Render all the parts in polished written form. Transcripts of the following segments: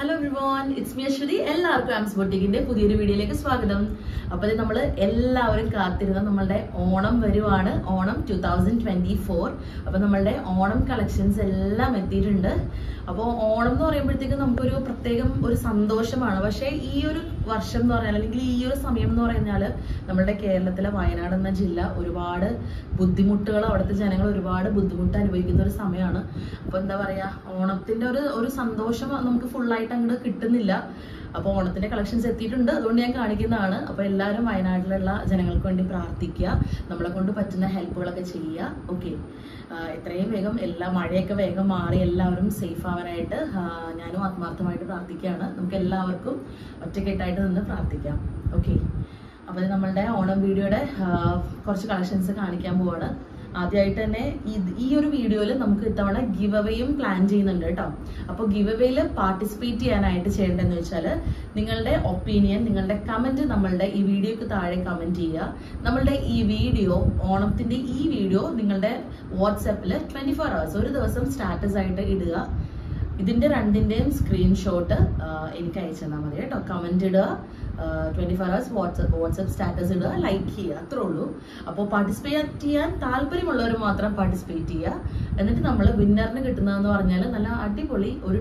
Hello everyone, it's me Ashwini. എല്ലാവർക്കും ആംസ് ബൊട്ടിക്കിന്റെ പുതിയൊരു വീഡിയോയിലേക്ക് സ്വാഗതം. അപ്പോൾ നമ്മൾ എല്ലാവരും കാത്തിരുന്ന നമ്മളുടെ ഓണം വരുവാണ്, ഓണം 2024. അപ്പോൾ നമ്മളുടെ ഓണം കളക്ഷൻസ് എല്ലാം എത്തിയിട്ടുണ്ട്. അപ്പോൾ ഓണം എന്ന് പറയുമ്പോഴത്തേക്കും നമുക്കൊരു പ്രത്യേകം ഒരു സന്തോഷമാണ്. പക്ഷേ ഈ ഒരു വർഷം എന്ന് പറഞ്ഞാൽ അല്ലെങ്കിൽ ഈ ഒരു സമയം എന്ന് പറഞ്ഞാൽ നമ്മുടെ കേരളത്തിലെ വയനാട് എന്ന ജില്ല ഒരുപാട് ബുദ്ധിമുട്ടുകൾ, അവിടുത്തെ ജനങ്ങൾ ഒരുപാട് ബുദ്ധിമുട്ട് അനുഭവിക്കുന്ന ഒരു സമയമാണ്. അപ്പോൾ എന്താ പറയുക, ഓണത്തിന്റെ ഒരു സന്തോഷം നമുക്ക് ഫുള്ളായിട്ട് അങ്ങോട്ട് കിട്ടുന്നില്ല. അപ്പോൾ ഓണത്തിന്റെ കളക്ഷൻസ് എത്തിയിട്ടുണ്ട്, അതുകൊണ്ട് ഞാൻ കാണിക്കുന്നതാണ്. അപ്പോൾ എല്ലാവരും വയനാട്ടിലുള്ള ജനങ്ങൾക്ക് വേണ്ടി പ്രാർത്ഥിക്കുക, നമ്മളെ കൊണ്ട് പറ്റുന്ന ഹെൽപ്പുകളൊക്കെ ചെയ്യുക. ഓക്കെ, എത്രയും വേഗം മഴയൊക്കെ വേഗം മാറി എല്ലാവരും സേഫ് ആവാനായിട്ട് ഞാനും ആത്മാർത്ഥമായിട്ട് പ്രാർത്ഥിക്കുകയാണ്. നമുക്ക് എല്ലാവർക്കും ഒറ്റക്കെട്ടായിട്ട് നിന്ന് പ്രാർത്ഥിക്കാം. ഓക്കെ, അപ്പോൾ നമ്മളുടെ ഓണം വീഡിയോയുടെ കുറച്ച് കളക്ഷൻസ് കാണിക്കാൻ പോവാണ്. ആദ്യമായിട്ട് തന്നെ ഈ ഒരു വീഡിയോയിൽ നമുക്ക് ഇത്തവണ ഗിവ് അവേയും പ്ലാൻ ചെയ്യുന്നുണ്ട് കേട്ടോ. അപ്പോൾ ഗിവ് അവേയിൽ പാർട്ടിസിപ്പേറ്റ് ചെയ്യാനായിട്ട് ചെയ്യേണ്ടതെന്ന് വെച്ചാൽ നിങ്ങളുടെ ഒപ്പീനിയൻ, നിങ്ങളുടെ കമന്റ് നമ്മളുടെ ഈ വീഡിയോക്ക് താഴെ കമന്റ് ചെയ്യുക. നമ്മളുടെ ഈ വീഡിയോ, ഓണത്തിന്റെ ഈ വീഡിയോ നിങ്ങളുടെ വാട്സാപ്പിൽ 24 hours ഒരു ദിവസം സ്റ്റാറ്റസ് ആയിട്ട് ഇടുക. ഇതിന്റെ രണ്ടിന്റെയും സ്ക്രീൻഷോട്ട് എനിക്ക് അയച്ചു തന്നാൽ മതി കേട്ടോ. കമന്റ് ഇടുക, 24 hours വാട്സപ്പ് സ്റ്റാറ്റസ് ഇടുക, ലൈക്ക് ചെയ്യുക, അത്രേ ഉള്ളൂ. അപ്പോൾ പാർട്ടിസിപ്പേറ്റ് ചെയ്യാൻ താല്പര്യമുള്ളവർ മാത്രം പാർട്ടിസിപ്പേറ്റ് ചെയ്യുക. എന്നിട്ട് നമ്മൾ വിന്നറിന് കിട്ടുന്നതെന്ന് പറഞ്ഞാൽ നല്ല അടിപൊളി ഒരു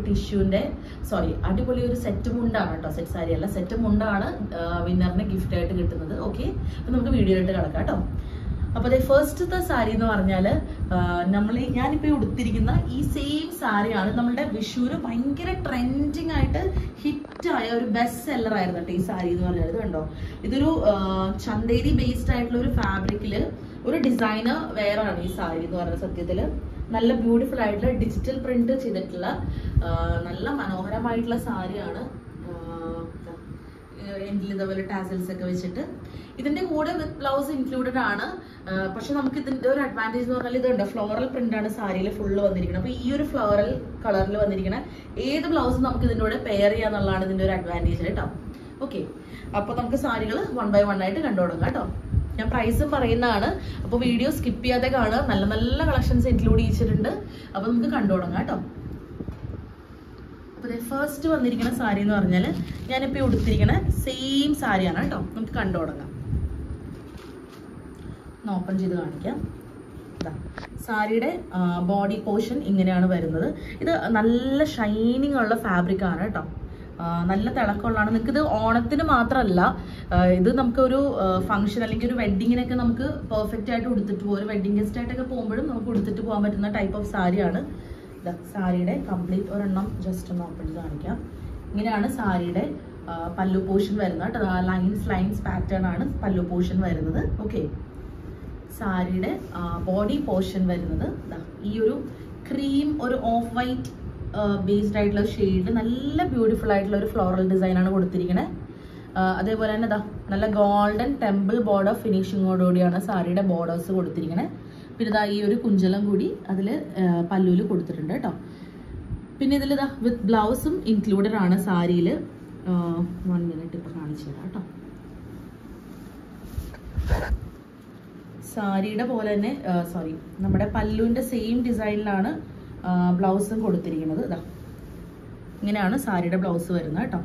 അടിപൊളി ഒരു സെറ്റ് മുണ്ടാണ് കേട്ടോ. സെറ്റ് സാരി അല്ല, സെറ്റ് മുണ്ടാണ് വിന്നറിന് ഗിഫ്റ്റ് ആയിട്ട് കിട്ടുന്നത്. ഓക്കെ, അപ്പൊ നമുക്ക് വീഡിയോയിലോട്ട് കിടക്കാം കേട്ടോ. അപ്പൊ അതെ, ഫസ്റ്റത്തെ സാരി എന്ന് പറഞ്ഞാല് ഞാനിപ്പോ ഉടുത്തിരിക്കുന്ന ഈ സെയിം സാരിയാണ് നമ്മളുടെ വിഷുവിന് ഭയങ്കര ട്രെൻഡിങ് ആയിട്ട് ഹിറ്റായ ഒരു ബെസ്റ്റ് സെല്ലർ ആയിരുന്നു കേട്ടോ ഈ സാരി എന്ന് പറഞ്ഞാൽ. ഇത് കണ്ടോ, ഇതൊരു ചന്തേരി ബേസ്ഡ് ആയിട്ടുള്ള ഒരു ഫാബ്രിക്കില് ഒരു ഡിസൈനർ വെയറാണ് ഈ സാരി എന്ന് പറയുന്നത്. സത്യത്തില് നല്ല ബ്യൂട്ടിഫുൾ ആയിട്ടുള്ള ഡിജിറ്റൽ പ്രിന്റ് ചെയ്തിട്ടുള്ള നല്ല മനോഹരമായിട്ടുള്ള സാരിയാണ്. എൻഡിൽ ഇതേപോലെ ടാസൽസ് ഒക്കെ വെച്ചിട്ട് ഇതിന്റെ കൂടെ വിത്ത് ബ്ലൗസ് ഇൻക്ലൂഡഡ് ആണ്. പക്ഷെ നമുക്ക് ഇതിന്റെ ഒരു അഡ്വാൻറ്റേജ് എന്ന് പറഞ്ഞാൽ ഇതുണ്ട്, ഫ്ലോറൽ പ്രിന്റ് ആണ് സാരിയിൽ ഫുള്ള് വന്നിരിക്കുന്നത്. അപ്പൊ ഈ ഒരു ഫ്ലോറൽ കളറിൽ വന്നിരിക്കുന്ന ഏത് ബ്ലൗസും നമുക്ക് ഇതിന്റെ കൂടെ പെയർ ചെയ്യാന്നുള്ളതാണ് ഇതിന്റെ ഒരു അഡ്വാൻറ്റേജ് കേട്ടോ. ഓക്കെ, അപ്പൊ നമുക്ക് സാരികൾ 1 by 1 ആയിട്ട് കണ്ടു തുടങ്ങാം കേട്ടോ. ഞാൻ പ്രൈസും പറയുന്നതാണ്, അപ്പൊ വീഡിയോ സ്കിപ്പ് ചെയ്യാതെ കാണുക. നല്ല നല്ല കളക്ഷൻസ് ഇൻക്ലൂഡ് ചെയ്തിട്ടുണ്ട്. അപ്പൊ നമുക്ക് കണ്ടു തുടങ്ങാം കേട്ടോ. അപ്പോൾ ഫസ്റ്റ് വന്നിരിക്കുന്ന സാരി എന്ന് പറഞ്ഞാൽ ഞാനിപ്പോൾ ഉടുത്തിരിക്കുന്ന സെയിം സാരിയാണ് കേട്ടോ. നമുക്ക് കണ്ടു തുടങ്ങാം. ഓപ്പൺ ചെയ്ത് കാണിക്കാം. സാരിയുടെ ബോഡി പോർഷൻ ഇങ്ങനെയാണ് വരുന്നത്. ഇത് നല്ല ഷൈനിങ് ഉള്ള ഫാബ്രിക് ആണ് കേട്ടോ. നല്ല തിളക്കമുള്ളതാണ്. നിങ്ങൾക്ക് ഇത് ഓണത്തിന് മാത്രമല്ല, ഇത് നമുക്കൊരു ഫംഗ്ഷൻ അല്ലെങ്കിൽ ഒരു വെഡ്ഡിങ്ങിനൊക്കെ നമുക്ക് പെർഫെക്റ്റ് ആയിട്ട് ഉടുത്തിട്ട് പോകും. ഒരു വെഡ്ഡിങ് ഗസ്റ്റ് ആയിട്ടൊക്കെ പോകുമ്പോഴും നമുക്ക് ഉടുത്തിട്ട് പോകാൻ പറ്റുന്ന ടൈപ്പ് ഓഫ് സാരിയാണ്. സാരിയുടെ കംപ്ലീറ്റ് ഒരെണ്ണം ജസ്റ്റ് ഒന്ന് ഓപ്പൺ ചെയ്ത് കാണിക്കാം. ഇങ്ങനെയാണ് സാരിയുടെ പല്ലു പോർഷൻ വരുന്നത് കേട്ടോ. ലൈൻസ് പാറ്റേൺ ആണ് പല്ലു പോർഷൻ വരുന്നത്. ഓക്കെ, സാരിയുടെ ബോഡി പോർഷൻ വരുന്നത് ഈ ഒരു ക്രീം, ഒരു ഓഫ് വൈറ്റ് ബേസ്ഡ് ആയിട്ടുള്ള ഷെയ്ഡ്, നല്ല ബ്യൂട്ടിഫുൾ ആയിട്ടുള്ള ഒരു ഫ്ലോറൽ ഡിസൈൻ ആണ് കൊടുത്തിരിക്കുന്നത്. അതേപോലെ തന്നെ നല്ല ഗോൾഡൻ ടെമ്പിൾ ബോർഡർ ഫിനിഷിങ്ങോടുകൂടിയാണ് സാരിയുടെ ബോർഡേഴ്സ് കൊടുത്തിരിക്കുന്നത്. പിന്നെ ഈ ഒരു കുഞ്ചലം കൂടി അതിൽ പല്ലുവിൽ കൊടുത്തിട്ടുണ്ട് കേട്ടോ. പിന്നെ ഇതിൽ വിത്ത് ബ്ലൗസും ഇൻക്ലൂഡഡ് ആണ് സാരിയിൽ. 1 minute ഇപ്പൊ കാണിച്ചു തരാം കേട്ടോ. സാരിയുടെ പോലെ തന്നെ നമ്മുടെ പല്ലുവിന്റെ സെയിം ഡിസൈനിലാണ് ബ്ലൗസും കൊടുത്തിരിക്കുന്നത്. ഇങ്ങനെയാണ് സാരിയുടെ ബ്ലൗസ് വരുന്നത് കേട്ടോ.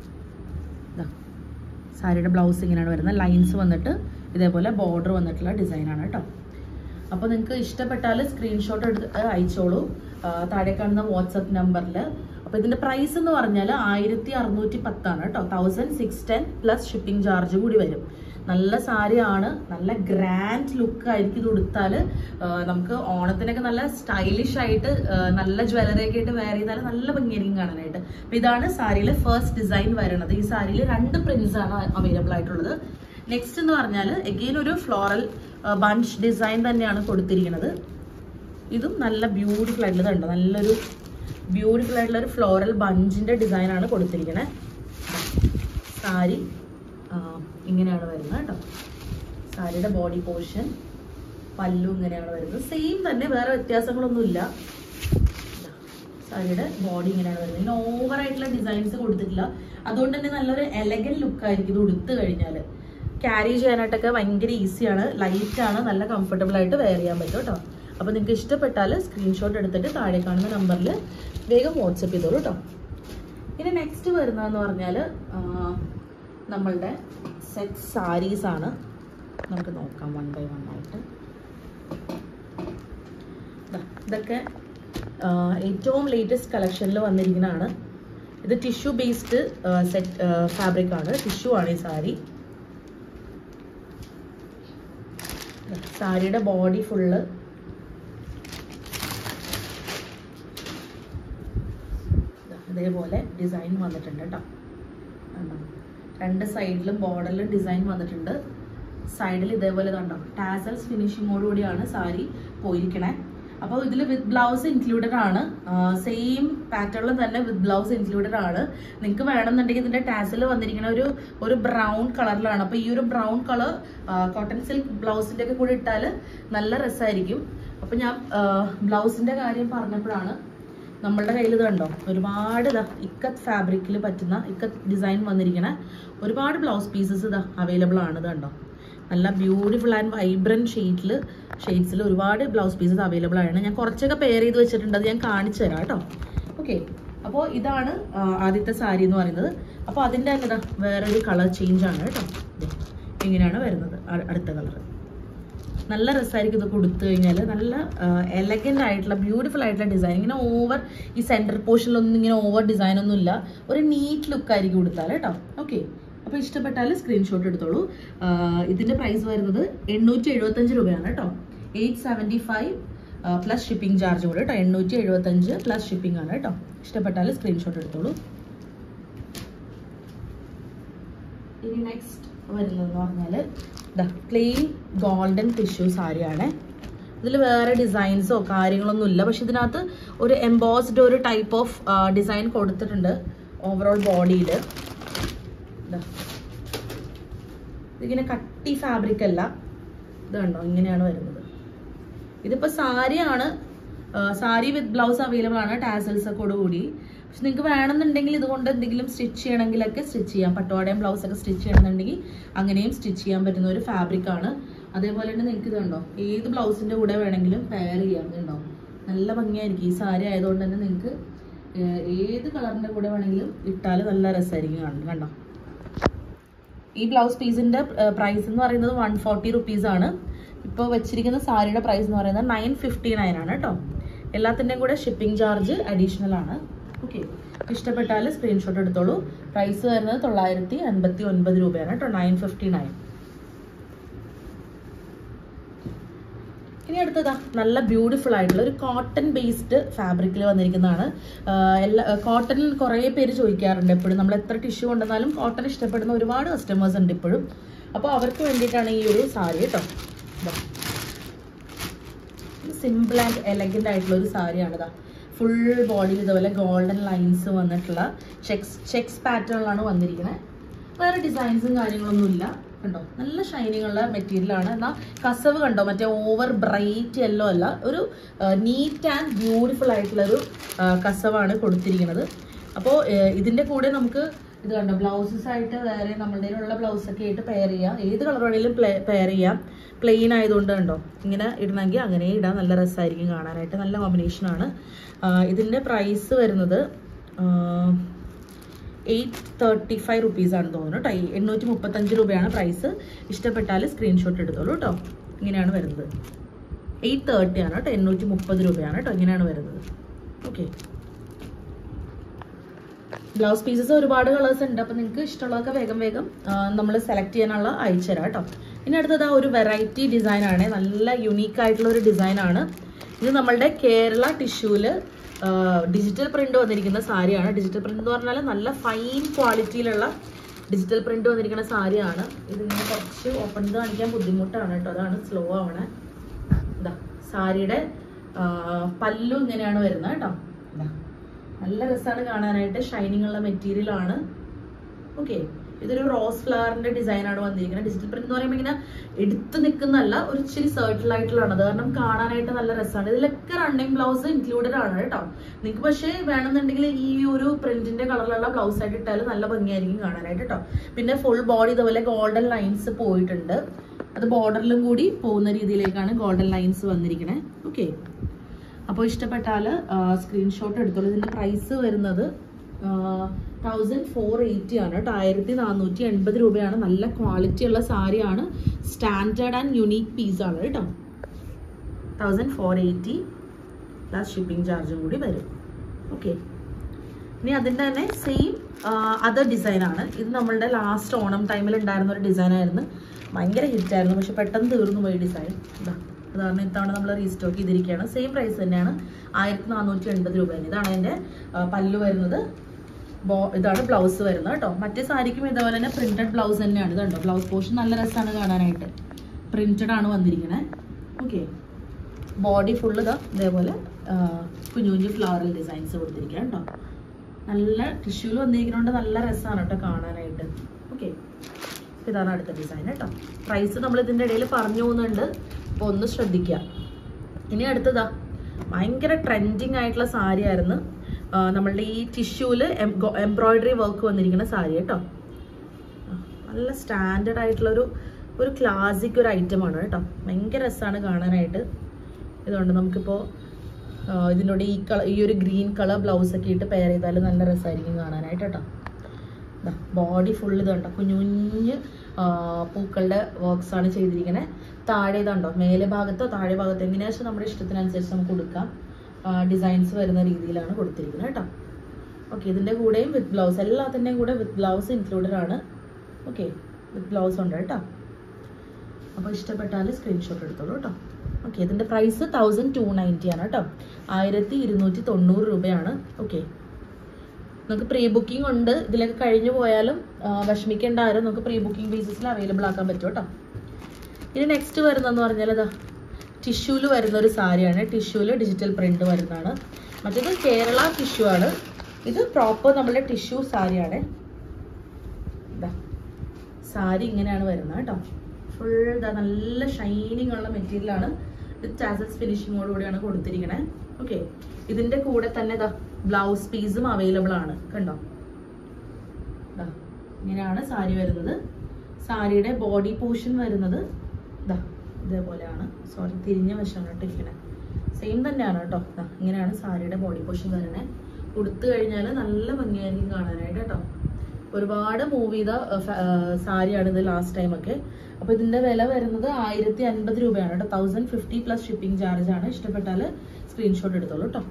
സാരിയുടെ ബ്ലൗസ് ഇങ്ങനെയാണ് വരുന്നത്. ലൈൻസ് വന്നിട്ട് ഇതേപോലെ ബോർഡർ വന്നിട്ടുള്ള ഡിസൈനാണ് കേട്ടോ. അപ്പോൾ നിങ്ങൾക്ക് ഇഷ്ടപ്പെട്ടാൽ സ്ക്രീൻഷോട്ട് എടുത്ത് അയച്ചോളൂ താഴെ കാണുന്ന വാട്സപ്പ് നമ്പറിൽ. അപ്പോൾ ഇതിന്റെ പ്രൈസ് എന്ന് പറഞ്ഞാൽ 1610 ആണ് കേട്ടോ. 1610 പ്ലസ് ഷിപ്പിംഗ് ചാർജ് കൂടി വരും. നല്ല സാരിയാണ്, നല്ല ഗ്രാൻഡ് ലുക്ക് ആയിരിക്കും ഇത് ഉടുത്താൽ. നമുക്ക് ഓണത്തിനൊക്കെ നല്ല സ്റ്റൈലിഷ് ആയിട്ട് നല്ല ജ്വല്ലറി ഒക്കെ ആയിട്ട് വെയർ ചെയ്താൽ നല്ല ഭംഗിയായിരിക്കും കാണാനായിട്ട്. അപ്പൊ ഇതാണ് സാരിയിലെ ഫസ്റ്റ് ഡിസൈൻ വരുന്നത്. ഈ സാരിയിൽ 2 പ്രിന്റ്സ് ആണ് അവൈലബിൾ ആയിട്ടുള്ളത്. നെക്സ്റ്റ് എന്ന് പറഞ്ഞാൽ എഗെയിൻ ഒരു ഫ്ലോറൽ ബഞ്ച് ഡിസൈൻ തന്നെയാണ് കൊടുത്തിരിക്കുന്നത്. ഇതും നല്ല ബ്യൂട്ടിഫുൾ ആയിട്ടുള്ളതുണ്ട്. നല്ലൊരു ബ്യൂട്ടിഫുൾ ആയിട്ടുള്ള ഒരു ഫ്ലോറൽ ബഞ്ചിന്റെ ഡിസൈൻ ആണ് കൊടുത്തിരിക്കുന്നത്. സാരി ഇങ്ങനെയാണ് വരുന്നത് കേട്ടോ. സാരിയുടെ ബോഡി പോർഷൻ, പല്ലു ഇങ്ങനെയാണ് വരുന്നത്. സെയിം തന്നെ, വേറെ വ്യത്യാസങ്ങളൊന്നുമില്ല. സാരിയുടെ ബോഡി ഇങ്ങനെയാണ് വരുന്നത്. ഇതിന് ഓവറായിട്ടുള്ള ഡിസൈൻസ് കൊടുത്തിട്ടില്ല. അതുകൊണ്ട് തന്നെ നല്ലൊരു എലഗൻ ലുക്ക് ആയിരിക്കും ഇത് ഉടുത്ത് കഴിഞ്ഞാൽ. ക്യാരി ചെയ്യാനായിട്ടൊക്കെ ഭയങ്കര ഈസിയാണ്, ലൈറ്റാണ്, നല്ല കംഫർട്ടബിൾ ആയിട്ട് വെയർ ചെയ്യാൻ പറ്റും കേട്ടോ. അപ്പോൾ നിങ്ങൾക്ക് ഇഷ്ടപ്പെട്ടാൽ സ്ക്രീൻഷോട്ട് എടുത്തിട്ട് താഴെ കാണുന്ന നമ്പറിൽ വേഗം വാട്സപ്പ് ചെയ്തോളൂ കേട്ടോ. ഇനി നെക്സ്റ്റ് വരുന്നതെന്ന് പറഞ്ഞാൽ നമ്മളുടെ സെറ്റ് സാരീസ് ആണ്. നമുക്ക് നോക്കാം 1 by 1 ആയിട്ട്. ഇതൊക്കെ ഏറ്റവും ലേറ്റസ്റ്റ് കളക്ഷനിൽ വന്നിരിക്കുന്നതാണ്. ഇത് ടിഷ്യൂ ബേസ്ഡ് സെറ്റ് ഫാബ്രിക് ആണ്, ടിഷ്യൂ ആണ് ഈ സാരി. സാരിയുടെ ബോഡി ഫുള്ള് ഇതേപോലെ ഡിസൈൻ വന്നിട്ടുണ്ട് കേട്ടോ. രണ്ട് സൈഡിലും ബോർഡറിലും ഡിസൈൻ വന്നിട്ടുണ്ട്. സൈഡിൽ ഇതേപോലെ കണ്ടോ ടാസൽസ് ഫിനിഷിങ്ങോടുകൂടിയാണ് സാരി പോയിരിക്കണേ. അപ്പോൾ ഇതിൽ വിത്ത് ബ്ലൗസ് ഇൻക്ലൂഡഡ് ആണ്. സെയിം പാറ്റേണിൽ തന്നെ വിത്ത് ബ്ലൗസ് ഇൻക്ലൂഡഡ് ആണ്. നിങ്ങൾക്ക് വേണമെന്നുണ്ടെങ്കിൽ ഇതിന്റെ ടാസൽ വന്നിരിക്കുന്ന ഒരു ബ്രൗൺ കളറിലാണ്. അപ്പോൾ ഈ ഒരു ബ്രൗൺ കളർ കോട്ടൺ സിൽക്ക് ബ്ലൗസിന്റെ ഒക്കെ കൂടെ ഇട്ടാൽ നല്ല രസമായിരിക്കും. അപ്പോൾ ഞാൻ ബ്ലൗസിന്റെ കാര്യം പറഞ്ഞപ്പോഴാണ് നമ്മളുടെ കയ്യിൽ ഇത് കണ്ടോ ഒരുപാട് ഇക്കത്ത് ഫാബ്രിക്കിൽ പറ്റുന്ന ഇക്കത്ത് ഡിസൈൻ വന്നിരിക്കുന്ന ഒരുപാട് ബ്ലൗസ് പീസസ് ഇതാ അവൈലബിൾ ആണ്. ഇത് കണ്ടോ നല്ല ബ്യൂട്ടിഫുൾ ആൻഡ് വൈബ്രന്റ് ഷെയ്ഡ്സിൽ ഒരുപാട് ബ്ലൗസ് പീസസ് അവൈലബിൾ ആണ്. ഞാൻ കുറച്ചൊക്കെ പെയർ ചെയ്ത് വെച്ചിട്ടുണ്ട്, അത് ഞാൻ കാണിച്ചു തരാം കേട്ടോ. ഓക്കെ, അപ്പോൾ ഇതാണ് ആദ്യത്തെ സാരി എന്ന് പറയുന്നത്. അപ്പോൾ അതിൻ്റെ തന്നെ വേറൊരു കളർ ചേഞ്ച് ആണ് കേട്ടോ. ഇങ്ങനെയാണ് വരുന്നത് അടുത്ത കളർ. നല്ല രസമായിരിക്കും ഇത് കൊടുത്തു കഴിഞ്ഞാൽ. നല്ല എലഗൻ്റ് ആയിട്ടുള്ള ബ്യൂട്ടിഫുൾ ആയിട്ടുള്ള ഡിസൈൻ. ഇങ്ങനെ ഓവർ ഈ സെൻറ്റർ പോർഷനിലൊന്നും ഇങ്ങനെ ഓവർ ഡിസൈൻ ഒന്നും ഇല്ല, ഒരു നീറ്റ് ലുക്കായിരിക്കും കൊടുത്താൽ കേട്ടോ. ഓക്കെ, അപ്പോൾ ഇഷ്ടപ്പെട്ടാൽ സ്ക്രീൻഷോട്ട് എടുത്തോളൂ. ഇതിൻ്റെ പ്രൈസ് വരുന്നത് 875 രൂപയാണ് കേട്ടോ. 875 പ്ലസ് ഷിപ്പിംഗ് ചാർജ് കൂടെ കേട്ടോ. 875 പ്ലസ് ഷിപ്പിംഗ് ആണ് കേട്ടോ. ഇഷ്ടപ്പെട്ടാൽ സ്ക്രീൻഷോട്ട് എടുത്തോളൂ. ഇനി നെക്സ്റ്റ് വരുന്നതെന്ന് പറഞ്ഞാൽ പ്ലെയിൻ ഗോൾഡൻ ടിഷ്യൂ സാരിയാണ്. ഇതിൽ വേറെ ഡിസൈൻസോ കാര്യങ്ങളൊന്നും ഇല്ല, പക്ഷെ ഇതിനകത്ത് ഒരു എംബോസ്ഡ് ഒരു ടൈപ്പ് ഓഫ് ഡിസൈൻ കൊടുത്തിട്ടുണ്ട് ഓവറോൾ ബോഡിയിൽ. ഇതിങ്ങനെ കട്ടി ഫാബ്രിക് അല്ല, ഇത് കണ്ടോ ഇങ്ങനെയാണ് വരുന്നത്. ഇതിപ്പോൾ സാരിയാണ്, സാരി വിത്ത് ബ്ലൗസ് അവൈലബിൾ ആണ് ടാസൽസ് ഒക്കെ കൂടി. പക്ഷെ നിങ്ങൾക്ക് വേണമെന്നുണ്ടെങ്കിൽ ഇതുകൊണ്ട് എന്തെങ്കിലും സ്റ്റിച്ച് ചെയ്യണമെങ്കിലൊക്കെ സ്റ്റിച്ച് ചെയ്യാം. പട്ടുവാടയും ബ്ലൗസൊക്കെ സ്റ്റിച്ച് ചെയ്യണമെന്നുണ്ടെങ്കിൽ അങ്ങനെയും സ്റ്റിച്ച് ചെയ്യാൻ പറ്റുന്ന ഒരു ഫാബ്രിക് ആണ്. അതേപോലെ തന്നെ നിങ്ങൾക്ക് ഇതുണ്ടോ ഏത് ബ്ലൗസിൻ്റെ കൂടെ വേണമെങ്കിലും പെയർ ചെയ്യാം. ഇതുണ്ടോ നല്ല ഭംഗിയായിരിക്കും. ഈ സാരി ആയതുകൊണ്ട് തന്നെ നിങ്ങൾക്ക് ഏത് കളറിൻ്റെ കൂടെ വേണമെങ്കിലും ഇട്ടാൽ നല്ല രസമായിരിക്കും കാണുന്നത്. കണ്ടോ ഈ ബ്ലൗസ് പീസിൻ്റെ പ്രൈസ് എന്ന് പറയുന്നത് 140 റുപ്പീസ് ആണ്. ഇപ്പോൾ വെച്ചിരിക്കുന്ന സാരിയുടെ പ്രൈസ് എന്ന് പറയുന്നത് 959 ആണ് കേട്ടോ. എല്ലാത്തിൻ്റെയും കൂടെ ഷിപ്പിംഗ് ചാർജ് അഡീഷണൽ ആണ്. ഓക്കെ, ഇഷ്ടപ്പെട്ടാൽ സ്ക്രീൻഷോട്ട് എടുത്തോളൂ. പ്രൈസ് വരുന്നത് 959 രൂപയാണ് കേട്ടോ. 959. ഇനി അടുത്തതാ നല്ല ബ്യൂട്ടിഫുൾ ആയിട്ടുള്ള ഒരു കോട്ടൺ ബേസ്ഡ് ഫാബ്രിക്കിൽ വന്നിരിക്കുന്നതാണ്. കോട്ടണിൽ കുറേ പേര് ചോദിക്കാറുണ്ട് എപ്പോഴും. നമ്മൾ എത്ര ടിഷ്യൂ കൊണ്ടുവന്നാലും കോട്ടൺ ഇഷ്ടപ്പെടുന്ന ഒരുപാട് കസ്റ്റമേഴ്സ് ഉണ്ട് ഇപ്പോഴും. അപ്പോൾ അവർക്ക് വേണ്ടിയിട്ടാണ് ഈ ഒരു സാരി കേട്ടോ. സിമ്പിൾ ആൻഡ് എലഗൻ്റ് ആയിട്ടുള്ള ഒരു സാരിയാണ്. ഇതാ ഫുൾ ബോഡിയിൽ ഇതുപോലെ ഗോൾഡൻ ലൈൻസ് വന്നിട്ടുള്ള ചെക്സ് പാറ്റേണിലാണ് വന്നിരിക്കുന്നത്. വേറെ ഡിസൈൻസും കാര്യങ്ങളൊന്നും ഇല്ല. കണ്ടോ നല്ല ഷൈനിങ് ഉള്ള മെറ്റീരിയലാണ്. എന്നാൽ കസവ് കണ്ടോ മറ്റേ ഓവർ ബ്രൈറ്റ് യെല്ലോ അല്ല, ഒരു നീറ്റ് ആൻഡ് ബ്യൂട്ടിഫുൾ ആയിട്ടുള്ളൊരു കസവാണ് കൊടുത്തിരിക്കുന്നത്. അപ്പോൾ ഇതിൻ്റെ കൂടെ നമുക്ക് ഇത് കണ്ടോ ബ്ലൗസസ് ആയിട്ട് വേറെ നമ്മളുടെ ഉള്ള ബ്ലൗസൊക്കെ ആയിട്ട് പെയർ ചെയ്യാം. ഏത് കളർ വേണമെങ്കിലും പെയർ ചെയ്യാം. പ്ലെയിൻ ആയതുകൊണ്ട് കണ്ടോ ഇങ്ങനെ ഇടണമെങ്കിൽ അങ്ങനെ ഇടാം. നല്ല രസമായിരിക്കും കാണാനായിട്ട്. നല്ല കോമ്പിനേഷനാണ്. ഇതിൻ്റെ പ്രൈസ് വരുന്നത് 835 റുപ്പീസ് ആണ് തോന്നുന്നു കേട്ടോ. 835 രൂപയാണ് പ്രൈസ്. ഇഷ്ടപ്പെട്ടാൽ സ്ക്രീൻഷോട്ട് എടുത്തോളൂ കേട്ടോ. ഇങ്ങനെയാണ് വരുന്നത്. 830 ആണ് കേട്ടോ. 830 രൂപയാണ് കേട്ടോ. ഇങ്ങനെയാണ് വരുന്നത്. ഓക്കെ, ബ്ലൗസ് പീസസ് ഒരുപാട് കളേഴ്സ് ഉണ്ട്. അപ്പോൾ നിങ്ങൾക്ക് ഇഷ്ടമുള്ളതൊക്കെ വേഗം നമ്മൾ സെലക്ട് ചെയ്യാനുള്ള അയച്ചുതരാം കേട്ടോ. ഇനി അടുത്തത് ഒരു വെറൈറ്റി ഡിസൈനാണ്. നല്ല യുണീക്ക് ആയിട്ടുള്ള ഒരു ഡിസൈനാണ്. ഇത് നമ്മളുടെ കേരള ടിഷ്യൂവിൽ ഡിജിറ്റൽ പ്രിന്റ് വന്നിരിക്കുന്ന സാരിയാണ്. ഡിജിറ്റൽ പ്രിന്റ് എന്ന് പറഞ്ഞാൽ നല്ല ഫൈൻ ക്വാളിറ്റിയിലുള്ള ഡിജിറ്റൽ പ്രിന്റ് വന്നിരിക്കുന്ന സാരിയാണ്. ഇതിങ്ങനെ കുറച്ച് ഓപ്പൺ ചെയ്ത് കാണിക്കാൻ ബുദ്ധിമുട്ടാണ് കേട്ടോ. അതാണ് സ്ലോ ആവണേ. ഇതാ സാരിയുടെ പല്ലു ഇങ്ങനെയാണ് വരുന്നത് കേട്ടോ. ഇതാ നല്ല രസമാണ് കാണാനായിട്ട്. ഷൈനിങ് ഉള്ള മെറ്റീരിയൽ ആണ്. ഓക്കെ, ഇതൊരു റോസ് ഫ്ലവറിന്റെ ഡിസൈനാണ് വന്നിരിക്കുന്നത്. ഡിജിറ്റൽ പ്രിന്റ് എന്ന് പറയുമ്പോൾ ഇങ്ങനെ എടുത്ത് നിൽക്കുന്നതല്ല, ഒരു ഇച്ചിരി സർട്ടിൽ ആയിട്ടുള്ളതാണ്. അത് കാരണം കാണാനായിട്ട് നല്ല രസമാണ്. ഇതിലൊക്കെ റണ്ണിങ് ബ്ലൗസ് ഇൻക്ലൂഡഡ് ആണ് കേട്ടോ. നിങ്ങൾക്ക് പക്ഷേ വേണമെന്നുണ്ടെങ്കിൽ ഈ ഒരു പ്രിന്റിന്റെ കളറിലുള്ള ബ്ലൗസ് ആയിട്ട് ഇട്ടാൽ നല്ല ഭംഗിയായിരിക്കും കാണാനായിട്ട് കേട്ടോ. പിന്നെ ഫുൾ ബോഡി ഇതുപോലെ ഗോൾഡൻ ലൈൻസ് പോയിട്ടുണ്ട്. അത് ബോർഡറിലും കൂടി പോകുന്ന രീതിയിലേക്കാണ് ഗോൾഡൻ ലൈൻസ് വന്നിരിക്കുന്നത്. ഓക്കെ, അപ്പോൾ ഇഷ്ടപ്പെട്ടാൽ സ്ക്രീൻഷോട്ട് എടുത്തോളൂ. ഇതിന്റെ പ്രൈസ് വരുന്നത് 1480 ആണ് കേട്ടോ. 1480 രൂപയാണ്. നല്ല ക്വാളിറ്റി ഉള്ള സാരിയാണ്. സ്റ്റാൻഡേർഡ് ആൻഡ് യുണീക്ക് പീസാണ് കേട്ടോ. 1480 പ്ലസ് ഷിപ്പിംഗ് ചാർജും കൂടി വരും. ഓക്കെ, ഇനി അതിൻ്റെ തന്നെ സെയിം അതർ ഡിസൈനാണ്. ഇത് നമ്മളുടെ ലാസ്റ്റ് ഓണം ടൈമിൽ ഉണ്ടായിരുന്ന ഒരു ഡിസൈനായിരുന്നു. ഭയങ്കര ഹിറ്റായിരുന്നു, പക്ഷെ പെട്ടെന്ന് തീർന്നു പോയി ഡിസൈൻ. അതാണ് ഇത്തവണ നമ്മൾ റീസ്റ്റോക്ക് ചെയ്തിരിക്കുകയാണ്. സെയിം പ്രൈസ് തന്നെയാണ്, 1480 രൂപ തന്നെ. ഇതാണ് എൻ്റെ പല്ലു വരുന്നത്. ഇതാണ് ബ്ലൗസ് വരുന്നത് കേട്ടോ. മറ്റേ സാരിക്കും ഇതുപോലെ തന്നെ പ്രിന്റഡ് ബ്ലൗസ് തന്നെയാണ്. ഇതുണ്ടോ, ബ്ലൗസ് പോർഷൻ നല്ല രസമാണ് കാണാനായിട്ട്. പ്രിന്റഡ് ആണ് വന്നിരിക്കുന്നത്. ഓക്കെ, ബോഡി ഫുള്ള് ഇതേപോലെ കുഞ്ഞു കുഞ്ഞു ഫ്ലവറൽ ഡിസൈൻസ് കൊടുത്തിരിക്കുക കേട്ടോ. നല്ല ടിഷ്യൂല് വന്നിരിക്കുന്നതുകൊണ്ട് നല്ല രസമാണ് കേട്ടോ കാണാനായിട്ട്. ഓക്കെ, ഇതാണ് അടുത്ത ഡിസൈൻ കേട്ടോ. പ്രൈസ് നമ്മൾ ഇതിൻ്റെ ഇടയിൽ പറഞ്ഞു പോകുന്നുണ്ട്, അപ്പോൾ ഒന്ന് ശ്രദ്ധിക്കുക. ഇനി അടുത്തതാ ഭയങ്കര ട്രെൻഡിങ് ആയിട്ടുള്ള സാരി ആയിരുന്നു. നമ്മളുടെ ഈ ടിഷ്യൂല് എംബ്രോയിഡറി വർക്ക് വന്നിരിക്കുന്ന സാരി കേട്ടോ. നല്ല സ്റ്റാൻഡേർഡ് ആയിട്ടുള്ളൊരു ക്ലാസിക് ഒരു ഐറ്റമാണ് കേട്ടോ. ഭയങ്കര രസമാണ് കാണാനായിട്ട്. ഇതുകൊണ്ട് നമുക്കിപ്പോൾ ഇതിനോട് ഈ ഒരു ഗ്രീൻ കളർ ബ്ലൗസൊക്കെ ഇട്ട് പെയർ ചെയ്താൽ നല്ല രസമായിരിക്കും കാണാനായിട്ട് കേട്ടോ. ബോഡി ഫുൾ ഇതുണ്ടോ, കുഞ്ഞു കുഞ്ഞ് പൂക്കളുടെ വർക്ക്സാണ് ചെയ്തിരിക്കുന്നത്. താഴെ ഇതുണ്ടോ, മേലെ ഭാഗത്തോ താഴെ ഭാഗത്തോ എങ്ങനെയാണെന്ന് നമ്മുടെ ഇഷ്ടത്തിനനുസരിച്ച് നമുക്ക് കൊടുക്കാം. ഡിസൈൻസ് വരുന്ന രീതിയിലാണ് കൊടുത്തിരിക്കുന്നത് കേട്ടോ. ഓക്കെ, ഇതിൻ്റെ കൂടെയും വിത്ത് ബ്ലൗസ്, എല്ലാത്തിൻ്റെയും കൂടെ വിത്ത് ബ്ലൗസ് ഇൻക്ലൂഡഡ് ആണ്. ഓക്കെ, വിത്ത് ബ്ലൗസ് ഉണ്ട് കേട്ടോ. അപ്പോൾ ഇഷ്ടപ്പെട്ടാൽ സ്ക്രീൻഷോട്ട് എടുത്തോളൂ കേട്ടോ. ഓക്കെ, ഇതിൻ്റെ പ്രൈസ് 1290 ആണ് കേട്ടോ. 1290 രൂപയാണ്. ഓക്കെ, നമുക്ക് പ്രീ ബുക്കിംഗ് ഉണ്ട്. ഇതിലൊക്കെ കഴിഞ്ഞു പോയാലും വിഷമിക്കേണ്ട ആരും നമുക്ക് പ്രീ ബുക്കിംഗ് ബേസിസിൽ അവൈലബിൾ ആക്കാൻ പറ്റും കേട്ടോ. ഇനി നെക്സ്റ്റ് വരുന്നതെന്ന് പറഞ്ഞാൽ ഇതാ ടിഷ്യൂല് വരുന്ന ഒരു സാരിയാണ്. ടിഷ്യൂല് ഡിജിറ്റൽ പ്രിന്റ് വരുന്നതാണ്. മറ്റേത് കേരള ടിഷ്യൂ ആണ്. ഇത് പ്രോപ്പർ നമ്മുടെ ടിഷ്യൂ സാരിയാണ്. സാരി ഇങ്ങനെയാണ് വരുന്നത് കേട്ടോ. ഫുൾ നല്ല ഷൈനിങ് ഉള്ള മെറ്റീരിയലാണ്. വിത്ത് ടാസൽസ് ഫിനിഷിങ്ങോടുകൂടിയാണ് കൊടുത്തിരിക്കുന്നത്. ഓക്കെ, ഇതിന്റെ കൂടെ തന്നെ ബ്ലൗസ് പീസും അവൈലബിൾ ആണ്. കണ്ടോ, ഇങ്ങനെയാണ് സാരി വരുന്നത്. സാരിയുടെ ബോഡി പോർഷൻ വരുന്നത് ഇതേപോലെയാണ്. സോറി, തിരിഞ്ഞ വശമാണ് ഇരിക്കണേ. സെയിം തന്നെയാണ് കേട്ടോ. ഇങ്ങനെയാണ് സാരിയുടെ ബോഡി പോർഷൻ വരുന്നത്. ഉടുത്തു കഴിഞ്ഞാൽ നല്ല ഭംഗിയായിരിക്കും കാണാനായിട്ട് കേട്ടോ. ഒരുപാട് മൂവ് ചെയ്ത സാരിയാണ് ഇത് ലാസ്റ്റ് ടൈമൊക്കെ. അപ്പോൾ ഇതിൻ്റെ വില വരുന്നത് 1050 രൂപയാണ് കേട്ടോ. 1050 പ്ലസ് ഷിപ്പിംഗ് ചാർജ് ആണ്. ഇഷ്ടപ്പെട്ടാൽ സ്ക്രീൻഷോട്ട് എടുത്തോളൂ കേട്ടോ.